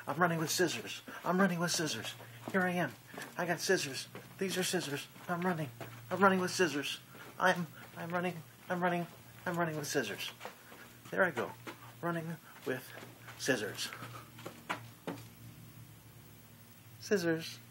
I'm running with scissors. I'm running with scissors. Here I am. I got scissors. These are scissors. I'm running. I'm running with scissors. I'm running. I'm running. I'm running with scissors. There I go. Running with scissors. Scissors.